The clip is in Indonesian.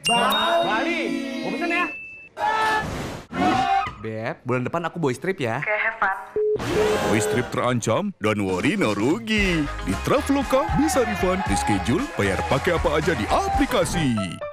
Bali. Mau pesen ya? Beb, bulan depan aku boys trip ya. Oke, have fun. Boys trip terancam? Don't worry, no rugi. Di Traveloka bisa refund, reschedule, bayar pakai apa aja di aplikasi.